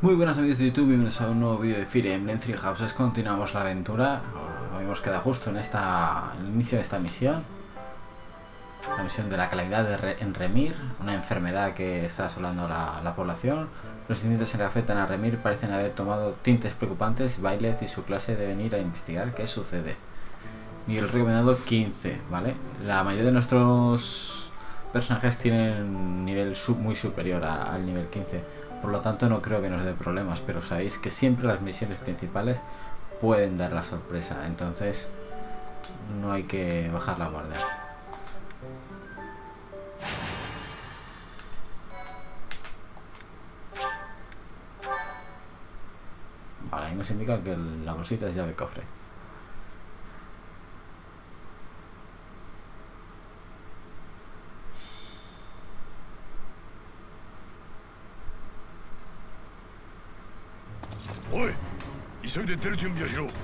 Muy buenas amigos de YouTube, bienvenidos a un nuevo vídeo de Fire Emblem Three Houses. Continuamos la aventura. Habíamos quedado justo en el inicio de esta misión. La misión de la calamidad en Remir, una enfermedad que está asolando la población. Los incidentes en Rafetan a Remir parecen haber tomado tintes preocupantes. Byleth y su clase deben ir a investigar qué sucede. Nivel recomendado 15, ¿vale? La mayoría de nuestros personajes tienen un nivel muy superior al nivel 15. Por lo tanto no creo que nos dé problemas, pero sabéis que siempre las misiones principales pueden dar la sorpresa, entonces no hay que bajar la guardia. Vale, ahí nos indica que la bolsita es llave cofre. おい、急いで出る準備をしろ。ル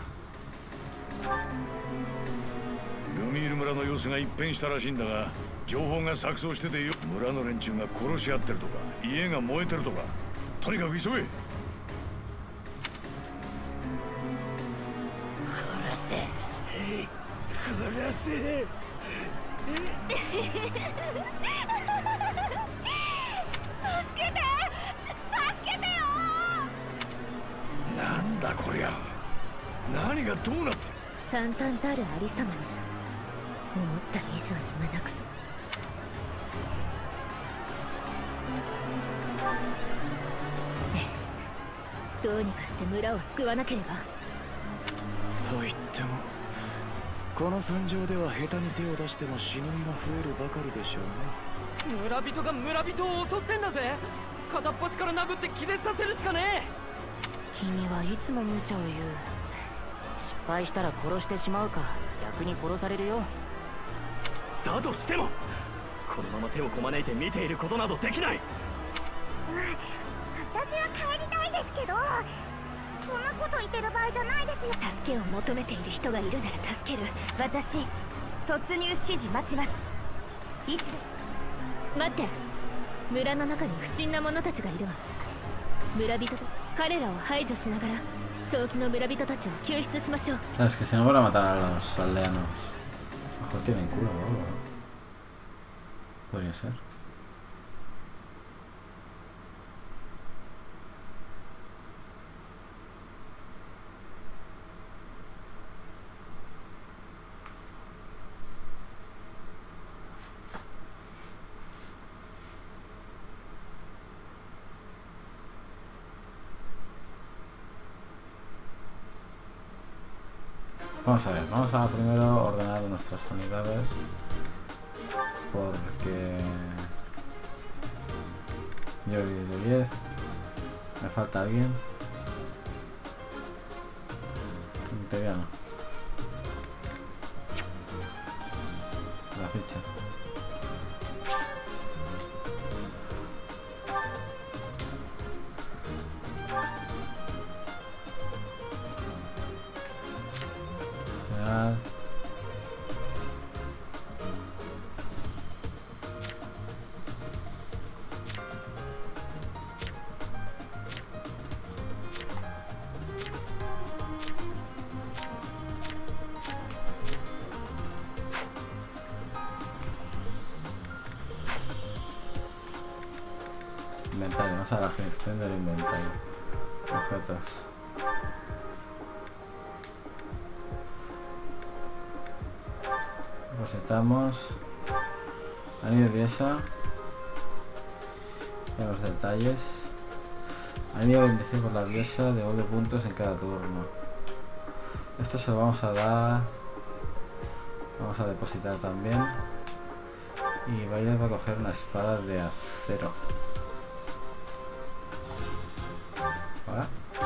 ミール村の様子が一変したらしいんだが、情報が錯綜しててよ。村の連中が殺し合ってるとか、家が燃えてるとか、とにかく急げ。殺せ、殺せ。 助けて、助けてよ。 なんだこりゃ。何がどうなって。 惨憺たるありさまね。思った以上に胸くそ。ねえ、どうにかして村を救わなければ。 と言ってもこの惨状では下手に手を出しても死人が増えるばかりでしょうね。 村人が村人を襲ってんだぜ。片っ端から殴って気絶させるしかねえ。 君はいつも無茶を言う。失敗したら殺してしまうか、逆に殺されるよ。 だとしてもこのまま手をこまねいて見ていることなどできない。 私は帰りたいですけど、そんなこと言ってる場合じゃないですよ。助けを求めている人がいるなら助ける。私、突入指示待ちます。いつで。待って、村の中に不審な者たちがいるわ。村人と彼らを排除しながら正気の村人たちを救出しましょう。 Es que si no van a matar a los aldeanos. Mejor tienen culo o algo, ¿no? Podría ser. Vamos a ver, vamos a primero ordenar nuestras unidades porque yo de 10, me falta alguien. En teoría no. La ficha. Inventario, vamos a la gestión del inventario. Objetos. Depositamos anillo de diosa. Ya los detalles. Anillo de bendición por la diosa, devuelve puntos en cada turno. Esto se lo vamos a dar. Vamos a depositar también. Y Byleth va a coger una espada de acero. ¿Vale?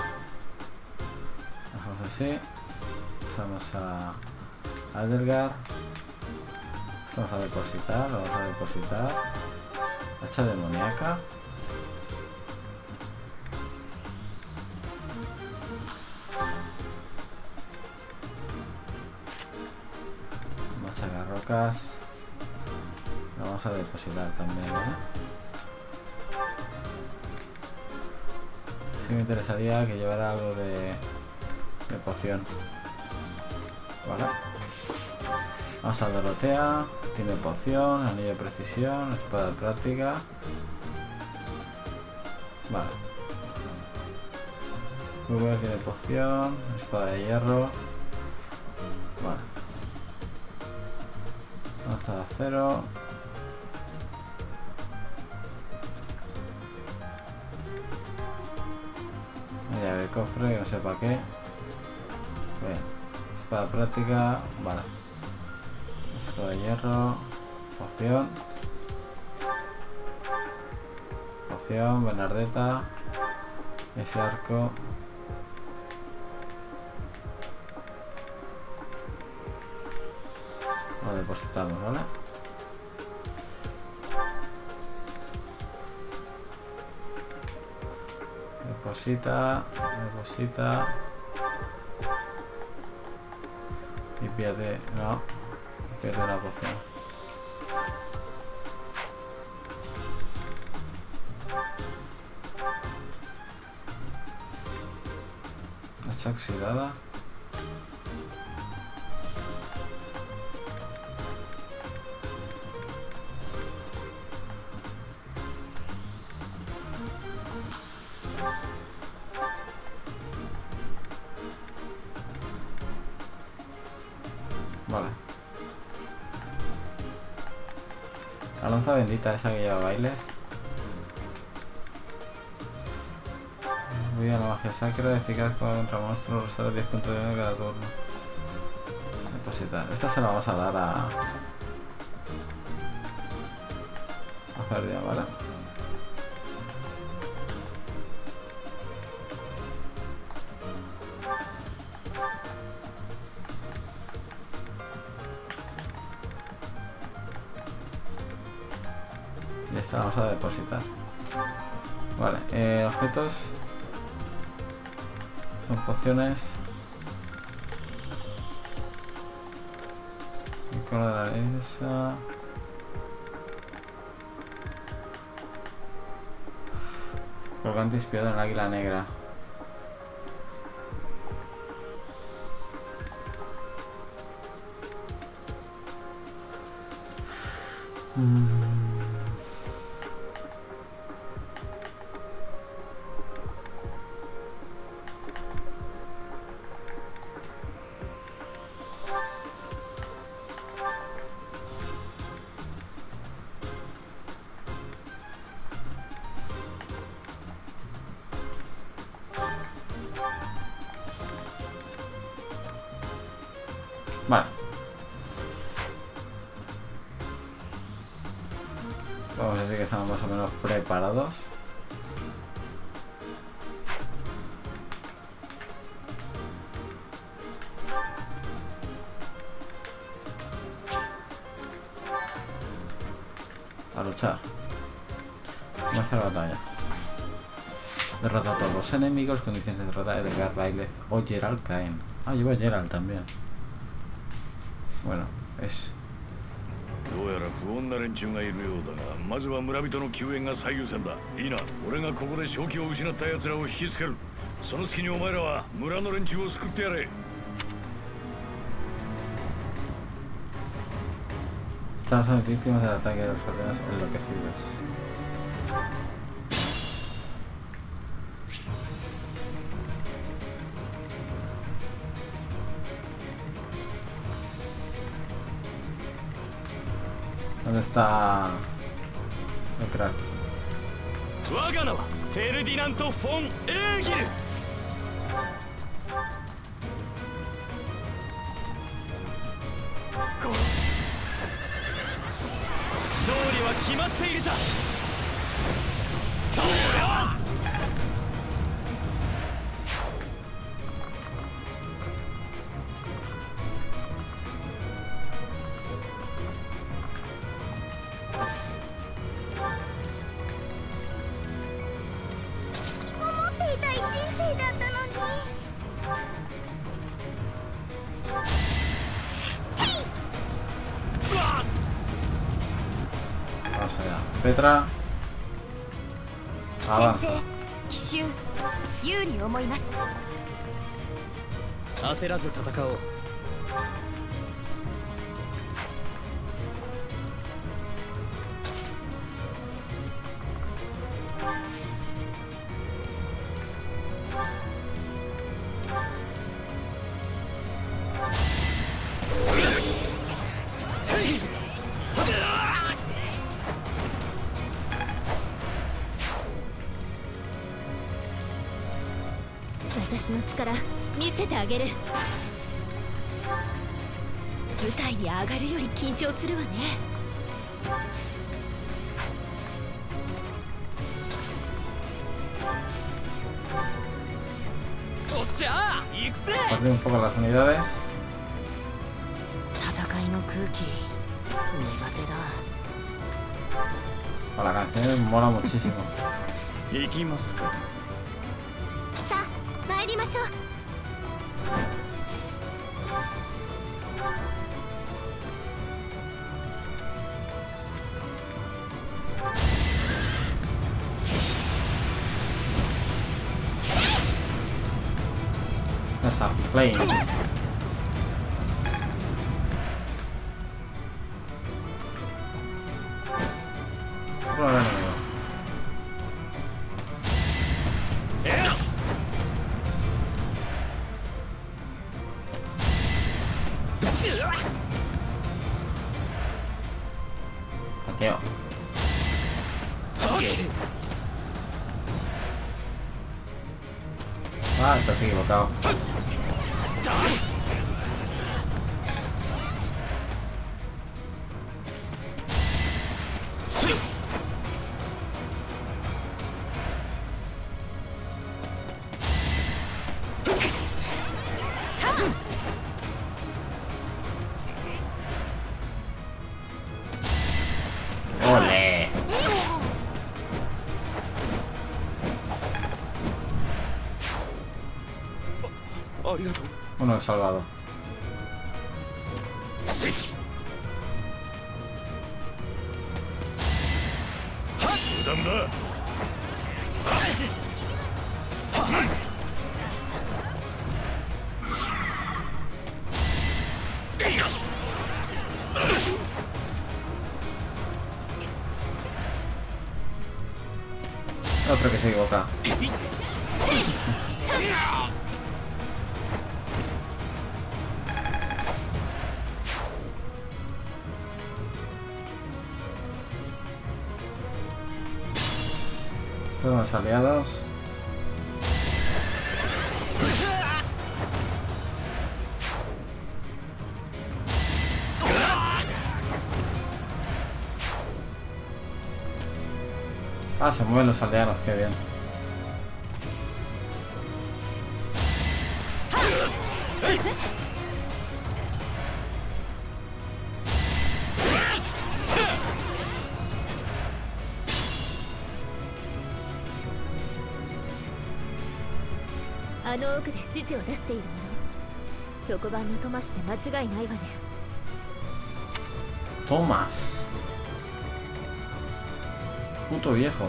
Dejamos así. Pasamos a Adelgar. Esto vamos a depositar, lo vamos a depositar. Hacha demoníaca. Machacarrocas. Lo vamos a depositar también, ¿vale? Sí me interesaría que llevara algo de poción. Vale. Vamos a Dorotea. Tiene poción, anillo de precisión, espada de práctica. Vale. Google tiene poción, espada de hierro. Vale. Lanza de acero. Llave de cofre, que no sé para qué. Bien. Espada de práctica. Vale. Espada de hierro. Poción. Poción, Bernardeta. Ese arco. Lo depositamos, ¿vale? Deposita. Y pierde. No. Pierde la poción. Hacha oxidada. Vale. La lanza bendita esa que lleva bailes. Voy a la magia sacra, eficaz contra monstruos, restaurar 10 puntos de vida cada turno. Depositar. Esta se la vamos a dar a Ferdia, ¿vale? Y esta la vamos a depositar. Vale, objetos. Son pociones. Icono de la dehesa. Colgante inspirado en el águila negra. Vale. Vamos a decir que estamos más o menos preparados. A luchar. Comienza la batalla. Derrota a todos los enemigos. Condiciones de derrota de Edgar, Bailez o Geralt caen. Ah, lleva Geralt también. Bueno, es... どうやら不穏な連中がいるようだが、まずは村人の救援が最優先だ。いいな、俺がここで正気を失った奴らを引きつける。その隙にお前らは村の連中を救ってやれ。 Estas son víctimas del ataque de los guardianes enloquecidos. ¿Dónde está el crack? 我が名はフェルディナント・フォン・エーギル。勝利は決まっているさ。 Vamos allá. Petra. Avanza. 奇襲有利思います。 焦らず戦おう。 私の力見せてあげる。舞台に上がるより緊張するわね。 おっしゃー、行くぜ。 Partir un poco las unidades. 戦いの空気苦手だ。 La canción mola muchísimo. 行きますか。 さあ参りましょう。 Esa flame. Otro enemigo. Pateo. Ah, estás equivocado. ¡Ole! Uno salvado. Otro que se equivoca. Todos los aliados. Ah, se mueven los aldeanos, qué bien. 奥で指示を出しているもの。職場のトマシで間違いないわね。 Tomás. Puto viejo.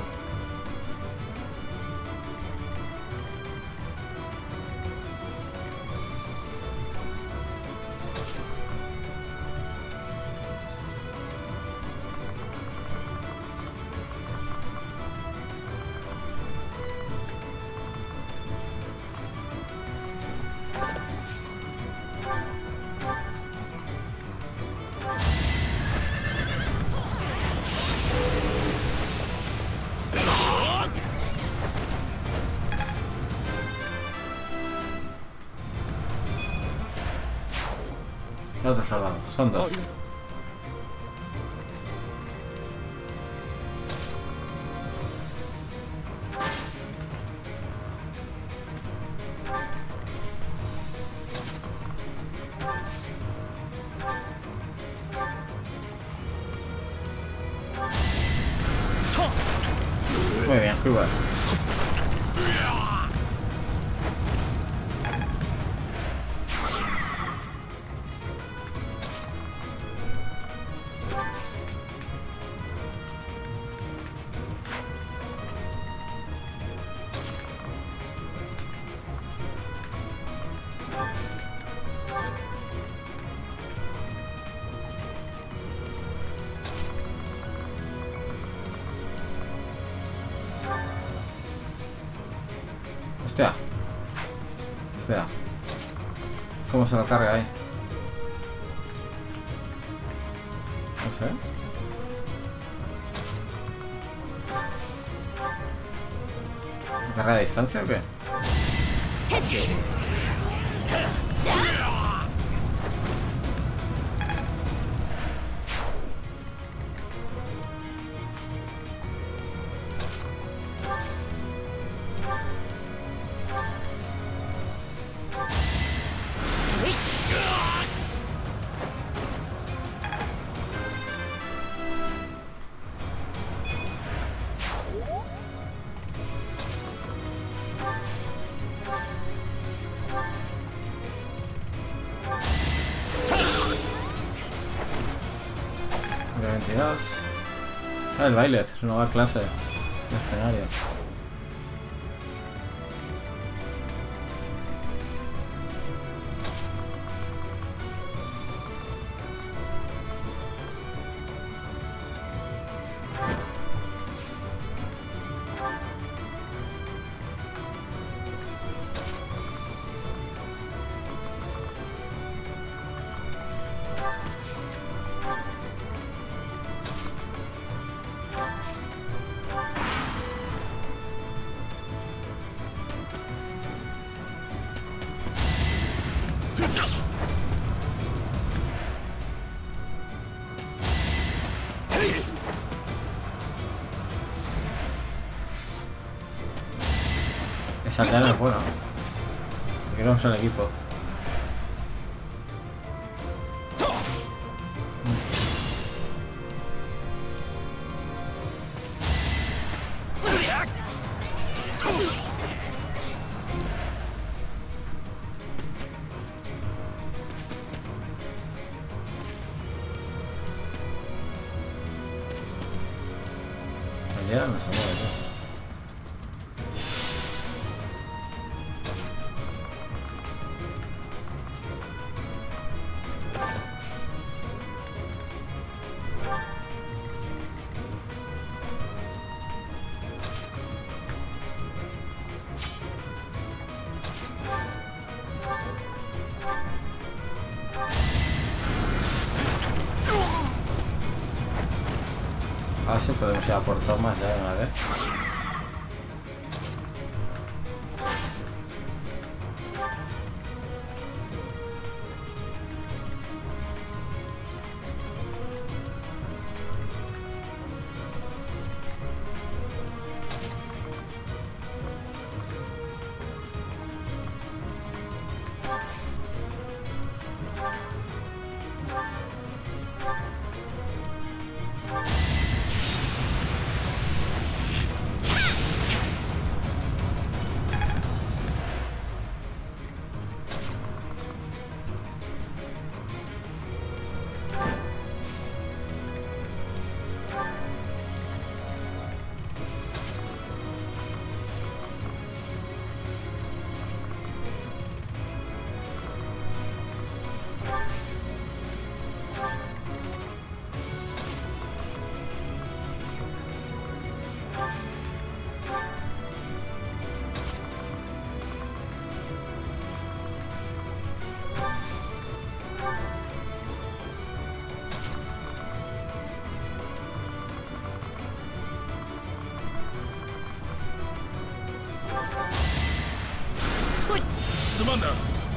Otro soldado, son dos. Muy bien, Hubert. Hostia. Espera. ¿Cómo se lo carga ahí? No sé. ¿Carga de distancia o qué? Ah, el baile, es una nueva clase de escenario. Saltar en el juego. Queremos el equipo. Ayer no se mueve todo. Ah, sí, podemos ir a por tomas ya de una vez. すまんな。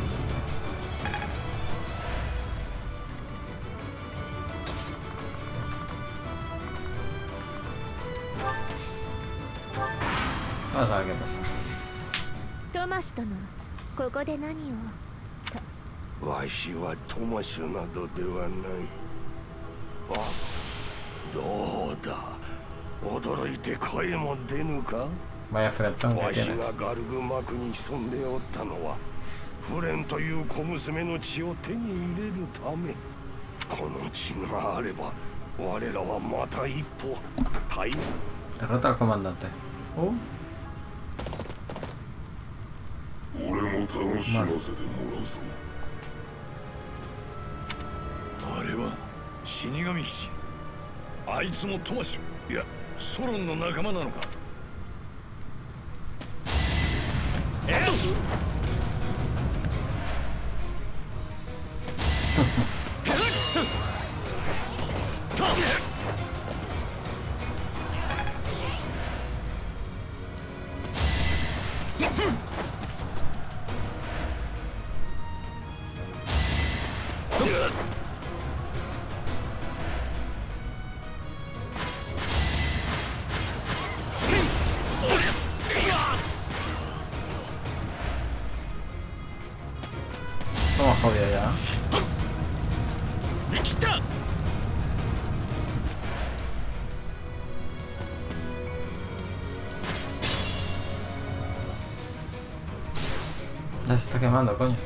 Vamos a ver qué pasa. トマシ殿、ここで何を？ わしはトマシュなどではない。あ、どうだ。驚いて声も出ぬか。 Vaya fretón que わし tiene. がガルグ幕に潜んでおったのはフレンという小娘の血を手に入れるため。この血があれば我らはまた一歩大。 Derrota al comandante. 俺も楽しませてもらうぞ。 あれは死神騎士。あいつもトマシュ、いやソロンの仲間なのか。 jodido ya. Ya se está quemando, coño.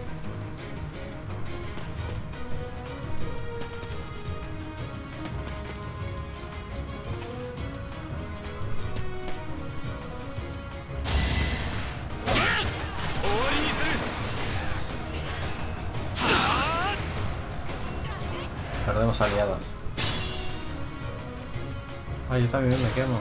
Perdemos aliados. Ay, yo también me quemo.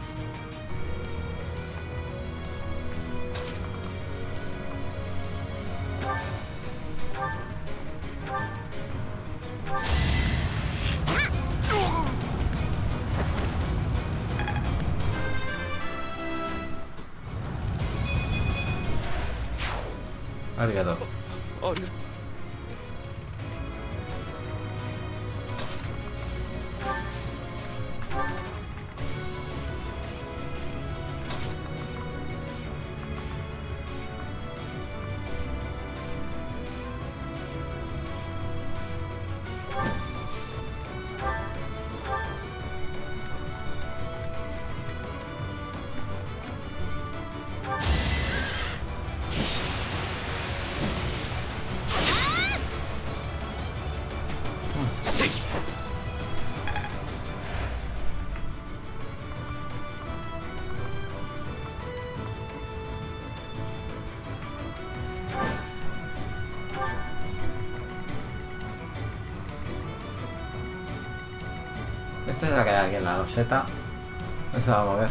Arigato. Este se va a quedar aquí en la loseta. No se va a mover.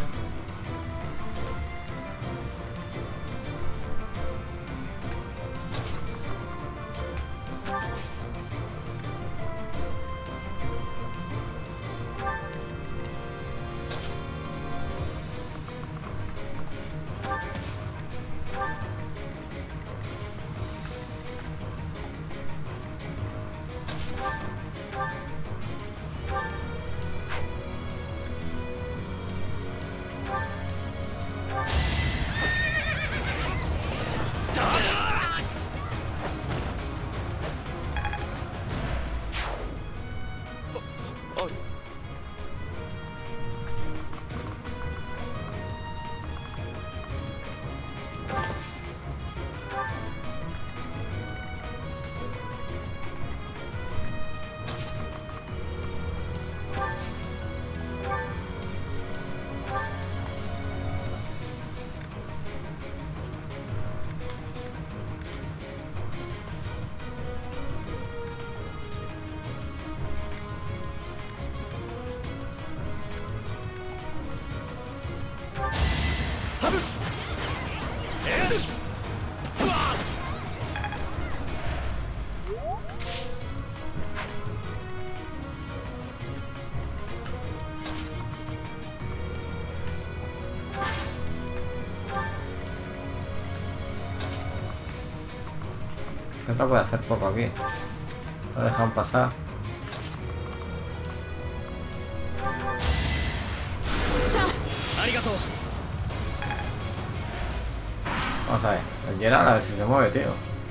¿Qué otra puede hacer poco aquí? Lo dejan pasar. Vamos a ver. El Gerard a ver si se mueve, tío.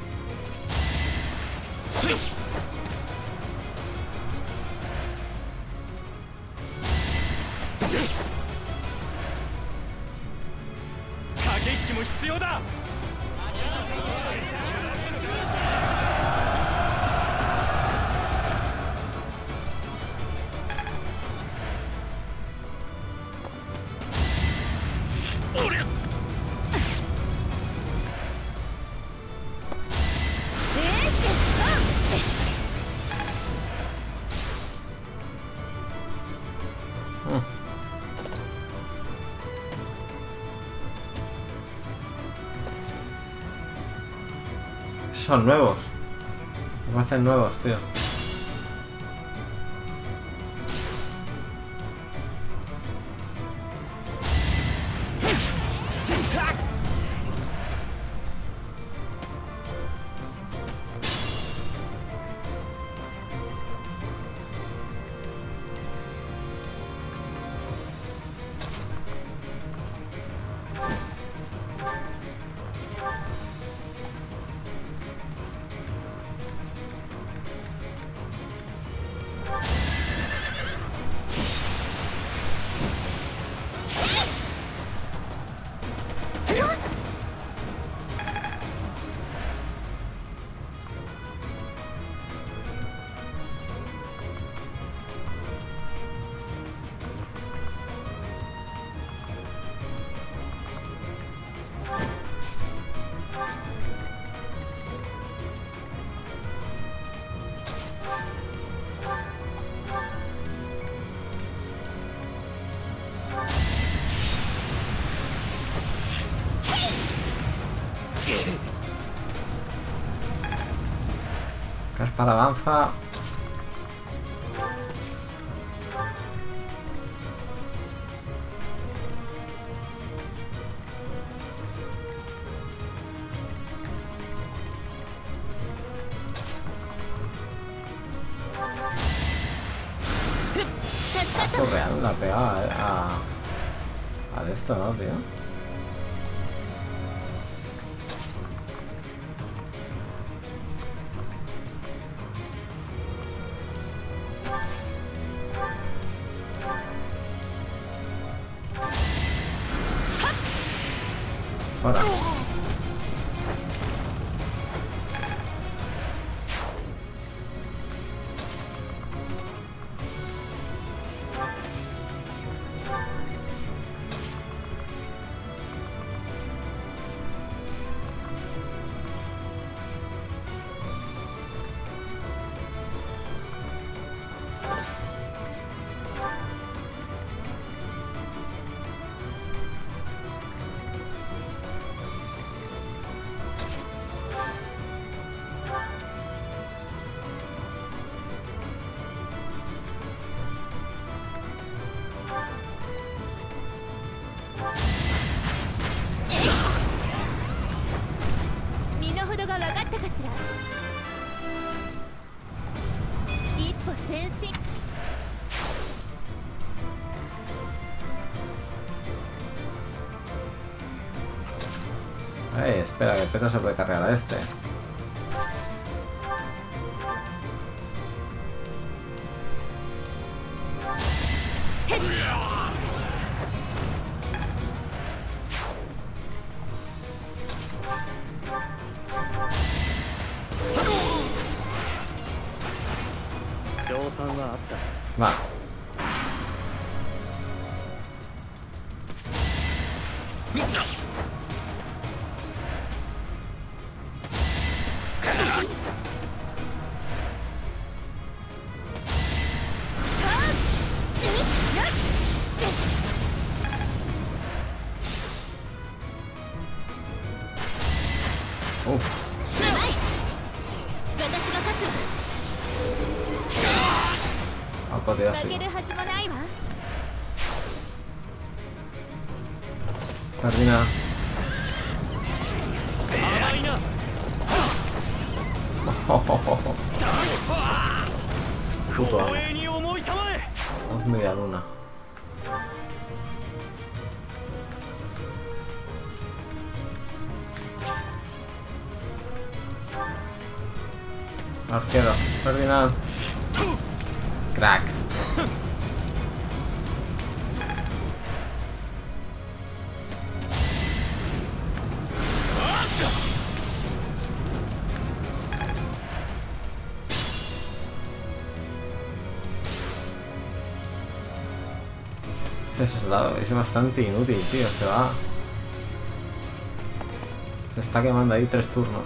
Son nuevos. Me parecen nuevos, tío. Caspar avanza. Real la pega a de esto, ¿no, tío? Ahora. Espera, que el peto se puede cargar a este. Va. Cardina. Puto amo. Haz media luna. Arquero, Ferdinand. Crack. Ese soldado es bastante inútil, tío. Se va. Se está quemando ahí 3 turnos.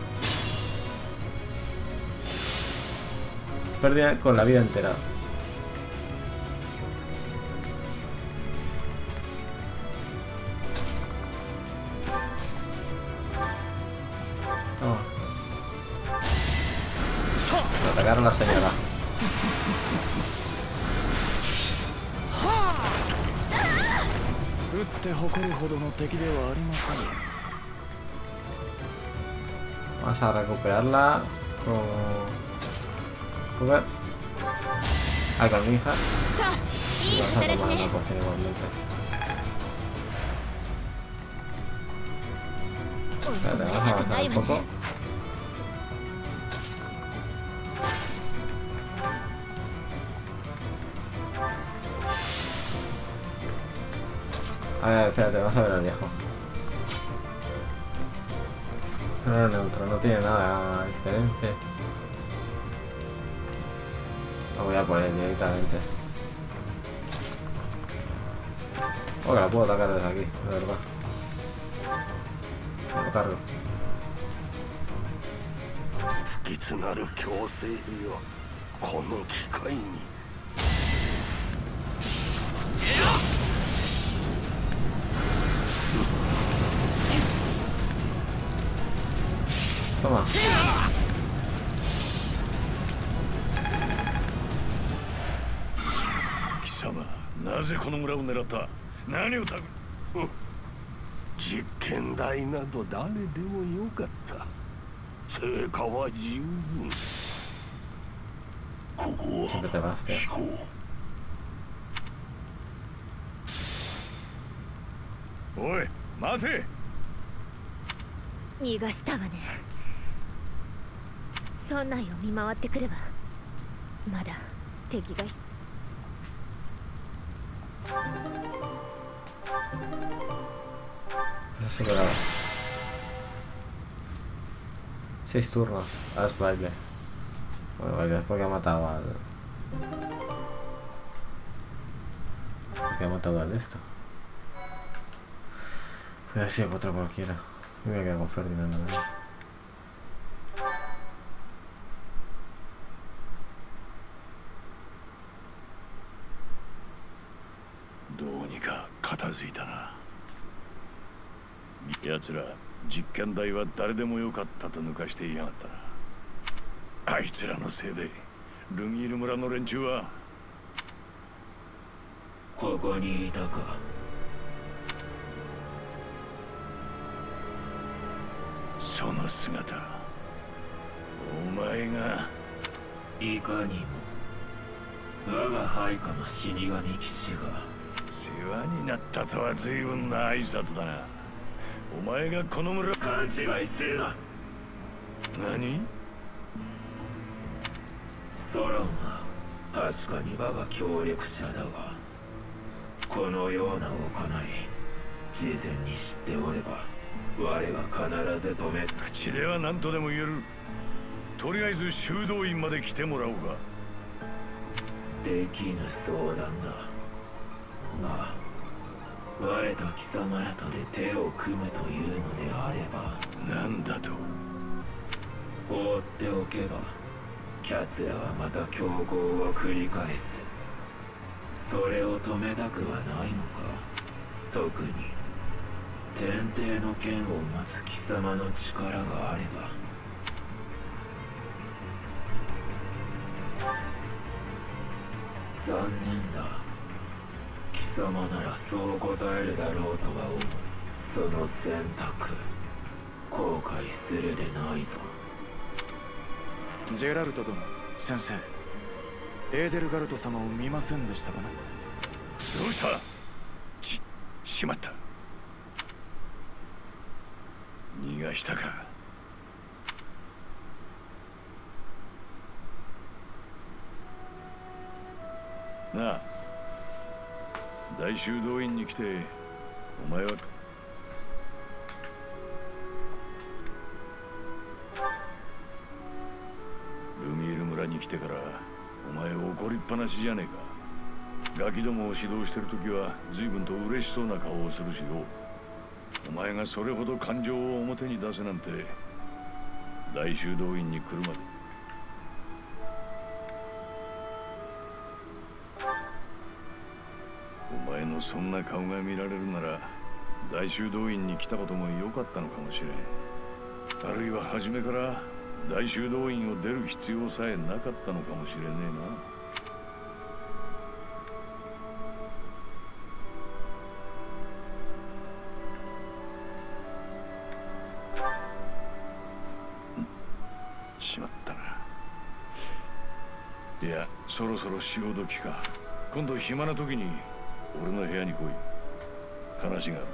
Perdí con la vida entera. Toma. Atacar a la señora. Vamos a recuperarla con... Ahí con mi hija. Y vamos a tomar una poción igualmente. Espérate, vamos a avanzar un poco. A ver, espérate, vamos a ver al viejo. No es neutro, no tiene nada diferente. Lo voy a poner directamente. Oh, que la puedo atacar desde aquí, de verdad. Lo cargo. Toma. 貴様、なぜこの村を狙った？何をたぐ？ 実験台など誰でもよかった。成果は十分。ここは Siempre te vas, tío. おい、待て。 逃がしたわね。村内を見回ってくればまだ敵が Superado. 6 turnos a los bailes. Bueno, bailes porque ha matado al... Porque ha matado al de esto. Puede ser otro cualquiera. Me voy a quedar con Ferdinand, la verdad. どうにか片付いたな。奴ら実験台は誰でもよかったと抜かしていやがったな。あいつらのせいでルミール村の連中は。 ここにいたか。 その姿、お前が。 いかにも我が配下の死神騎士が。 世話になったとは随分な挨拶だな。お前がこの村。 勘違いするな。 何？ ソロンは確かに我が協力者だが、このような行い事前に知っておれば我が必ず止め。 口では何とでも言える。とりあえず修道院まで来てもらおうか。 できぬ相談だが、我と貴様らとで手を組むというのであれば。 何だと？ 放っておけば奴らはまた強行を繰り返す。それを止めたくはないのか。特に天帝の剣を持つ貴様の力があれば。残念だ。貴様ならそう答えるだろうとは思う。その選択後悔するでないぞ。 ジェラルト殿、先生、エーデルガルト様を見ませんでしたかな。 どうした？しまった。逃がしたか。なあ、大修道院に来てお前は。ルミール村に来てからお前怒りっぱなしじゃねえか。ガキどもを指導してる時は随分と嬉しそうな顔をするしよ。お前がそれほど感情を表に出せなんて大修道院に来るまで。お前のそんな顔が見られるなら大修道院に来たことも良かったのかもしれん。あるいは初めから大修道院を出る必要さえなかったのかもしれねえな。しまったな。いや、そろそろ潮時か。今度暇な時に俺の部屋に来い。話がある。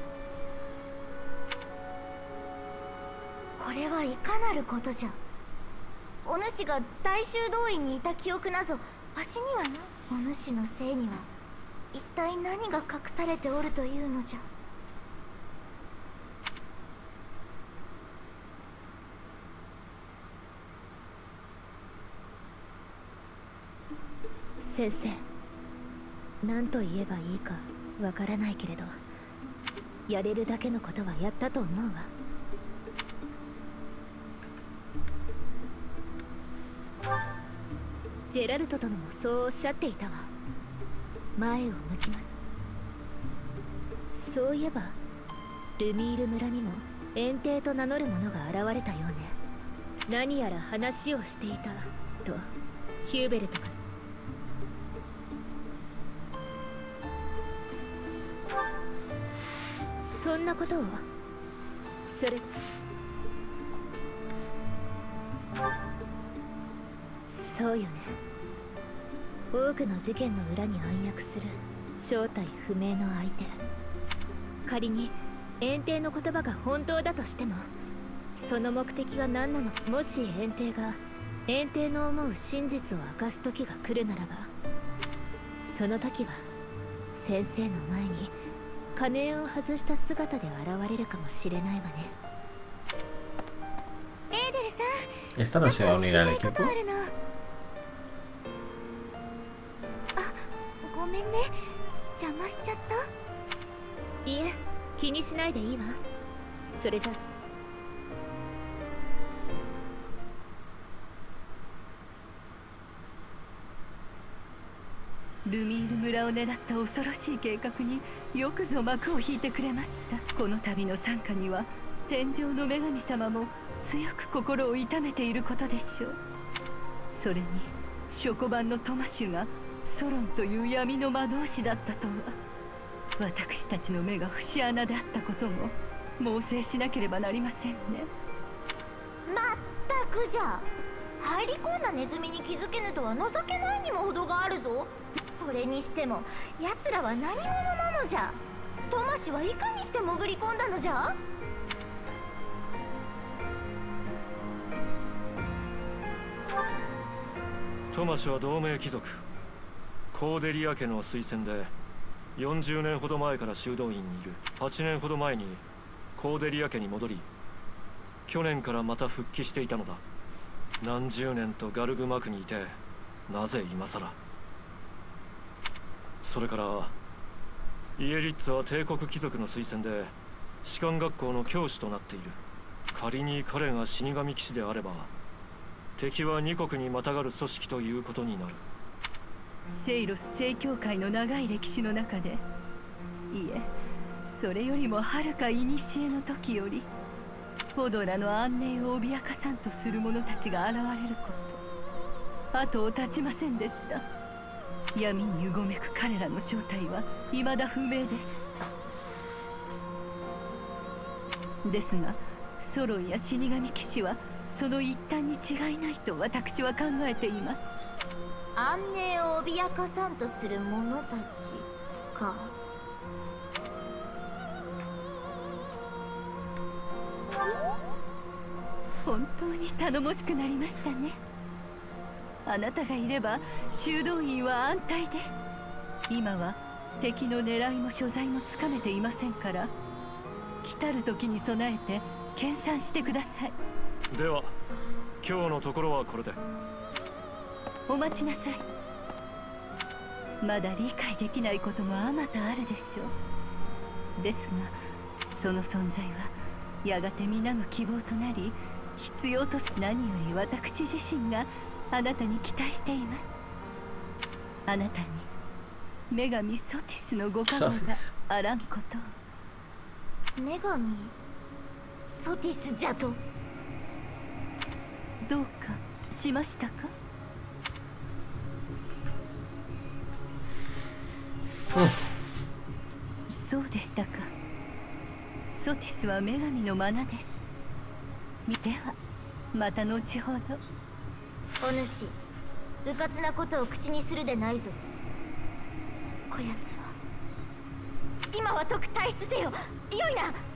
これはいかなることじゃ。お主が大修道院にいた記憶なぞわしにはな。お主のせいには一体何が隠されておるというのじゃ。先生、何と言えばいいかわからないけれど、やれるだけのことはやったと思うわ。ジェラルト殿もそうおっしゃっていたわ。前を向きます。そういえばルミール村にも炎帝と名乗る者が現れたようね。 何やら話をしていたとヒューベルトが。そんなことを。それそうよね。多くの事件の裏に暗躍する正体不明の相手。仮に炎帝の言葉が本当だとしても、その目的が何なのか。もし炎帝が炎帝の思う真実を明かす時が来るならば、その時は先生の前に仮面を外した姿で現れるかもしれないわね。エーデルさん、 Esta no se va a unir al ちょっと聞きたいこと equipo. あるの。あ、ごめんね、邪魔しちゃった。いえ、気にしないでいいわ。それじゃルミール村を狙った恐ろしい計画によくぞ幕を引いてくれました。この度の参加には天上の女神様も強く心を痛めていることでしょう。それにショコバンのトマシュがソロンという闇の魔導士だったとは、私たちの目が節穴であったことも猛省しなければなりませんね。 まったくじゃ。入り込んだネズミに気づけぬとは情けないにも程があるぞ。それにしても奴らは何者なのじゃ。トマシはいかにして潜り込んだのじゃ。 トマシは同盟貴族コーデリア家の推薦で40年ほど前から修道院にいる。8年ほど前にコーデリア家に戻り、去年からまた復帰していたのだ。何十年とガルグマクにいて、なぜ今さら。それからイエリッツは帝国貴族の推薦で士官学校の教師となっている。仮に彼が死神騎士であれば、敵は2国にまたがる組織ということになる。 セイロス正教会の長い歴史の中で、いえ、それよりもはるか古の時よりフォドラの安寧を脅かさんとする者たちが現れること、後を絶ちませんでした。闇にうごめく彼らの正体は未だ不明です。ですがソロンや死神騎士はその一端に違いないと私は考えています。 安寧を脅かさんとする者たちか。 本当に頼もしくなりましたね。あなたがいれば修道院は安泰です。今は敵の狙いも所在もつかめていませんから、来たる時に備えて研鑽してください。 では今日のところはこれで。 お待ちなさい。まだ理解できないこともあまたあるでしょう。ですがその存在はやがて皆の希望となり、必要とする。何より私自身があなたに期待しています。あなたに女神ソティスのご加護があらんことを。 女神ソティスじゃと。 どうかしましたか。そうでしたか。ソティスは女神の眼です。ではまた後ほど。 お主、うかつなことを口にするでないぞ。こやつは今はとく退出せよ。よいな。